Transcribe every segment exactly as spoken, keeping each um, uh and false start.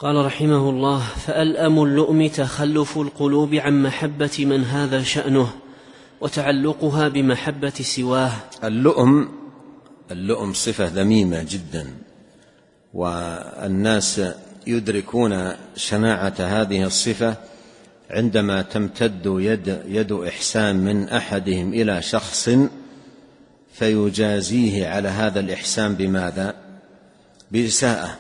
قال رحمه الله: فألأم اللؤم تخلف القلوب عن محبة من هذا شأنه وتعلقها بمحبة سواه. اللؤم اللؤم صفة ذميمة جدا، والناس يدركون شناعة هذه الصفة عندما تمتد يد, يد إحسان من أحدهم إلى شخص فيجازيه على هذا الإحسان بماذا؟ بإساءة.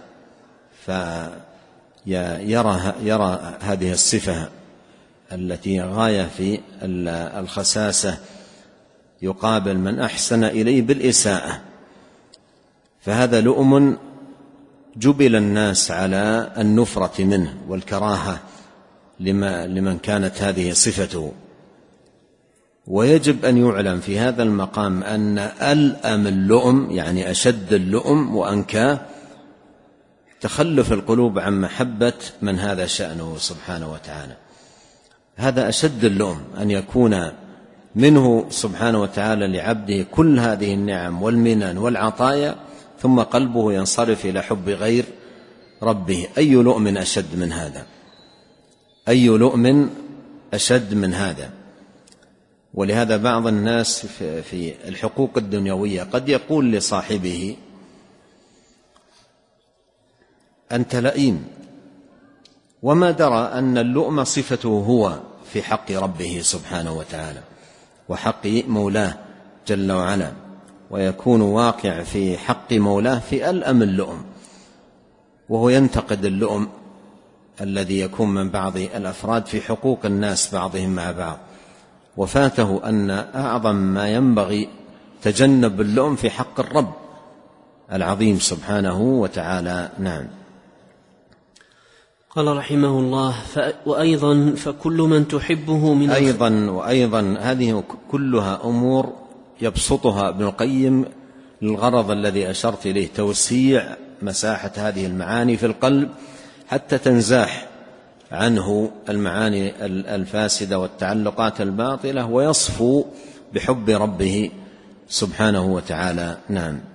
فيرى يرى هذه الصفة التي غاية في الخساسة يقابل من أحسن إليه بالإساءة، فهذا لؤم جبل الناس على النفرة منه والكراهة لمن كانت هذه صفته. ويجب أن يعلم في هذا المقام أن ألأم اللؤم يعني أشد اللؤم وأنكاه تخلف القلوب عن محبة من هذا شأنه سبحانه وتعالى. هذا أشد اللؤم، أن يكون منه سبحانه وتعالى لعبده كل هذه النعم والمنن والعطايا ثم قلبه ينصرف إلى حب غير ربه. أي لؤم أشد من هذا؟ أي لؤم أشد من هذا؟ ولهذا بعض الناس في الحقوق الدنيوية قد يقول لصاحبه: أنت لئيم، وما درى أن اللؤم صفته هو في حق ربه سبحانه وتعالى وحق مولاه جل وعلا، ويكون واقع في حق مولاه في ألأم اللؤم، وهو ينتقد اللؤم الذي يكون من بعض الأفراد في حقوق الناس بعضهم مع بعض، وفاته أن أعظم ما ينبغي تجنب اللؤم في حق الرب العظيم سبحانه وتعالى. نعم. قال رحمه الله: وأيضا فكل من تحبه من أيضا وأيضا هذه كلها أمور يبسطها ابن القيم للغرض الذي أشرت إليه، توسيع مساحة هذه المعاني في القلب حتى تنزاح عنه المعاني الفاسدة والتعلقات الباطلة ويصفو بحب ربه سبحانه وتعالى. نعم.